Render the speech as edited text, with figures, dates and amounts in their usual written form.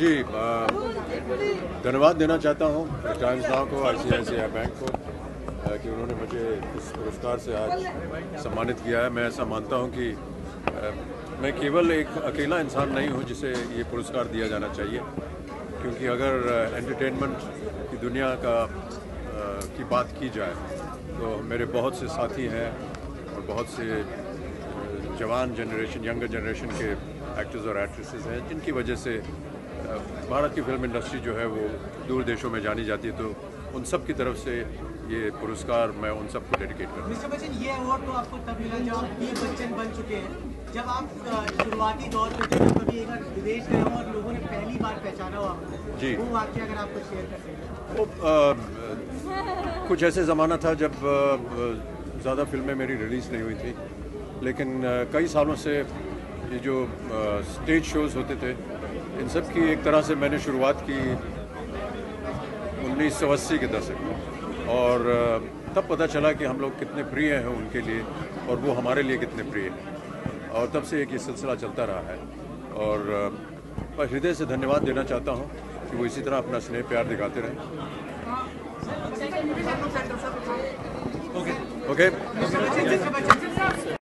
जी, धन्यवाद देना चाहता हूँ टाइम्स नाउ को, ICICI बैंक को कि उन्होंने मुझे इस पुरस्कार से आज सम्मानित किया है। मैं ऐसा मानता हूँ कि मैं केवल एक अकेला इंसान नहीं हूँ जिसे ये पुरस्कार दिया जाना चाहिए, क्योंकि अगर एंटरटेनमेंट की दुनिया की बात की जाए तो मेरे बहुत से साथी हैं और बहुत से जवान जनरेशन, यंगर जनरेशन के एक्टर्स और एक्ट्रेसेस हैं जिनकी वजह से भारत की फिल्म इंडस्ट्री जो है वो दूर देशों में जानी जाती है। तो उन सब की तरफ से ये पुरस्कार मैं उन सबको डेडिकेट करता हूँ। मिस्टर बच्चन, ये अवार्ड तो आपको तब मिला जब आप पीएम बच्चन बन चुके हैं, जब आप शुरुआती दौर पे थे, कभी एक बार विदेश गए हो और लोगों ने पहली बार पहचाना हो आपको, जी, वो वाकया अगर आपको शेयर करते हैं। तो कुछ ऐसे ज़माना था जब ज़्यादा फिल्में मेरी रिलीज़ नहीं हुई थी, लेकिन कई सालों से ये जो स्टेज शोज़ होते थे इन सब की एक तरह से मैंने शुरुआत की 1980 के दशक में, और तब पता चला कि हम लोग कितने प्रिय हैं उनके लिए और वो हमारे लिए कितने प्रिय हैं, और तब से एक ये सिलसिला चलता रहा है। और हृदय से धन्यवाद देना चाहता हूँ कि वो इसी तरह अपना स्नेह प्यार दिखाते रहें। ओके।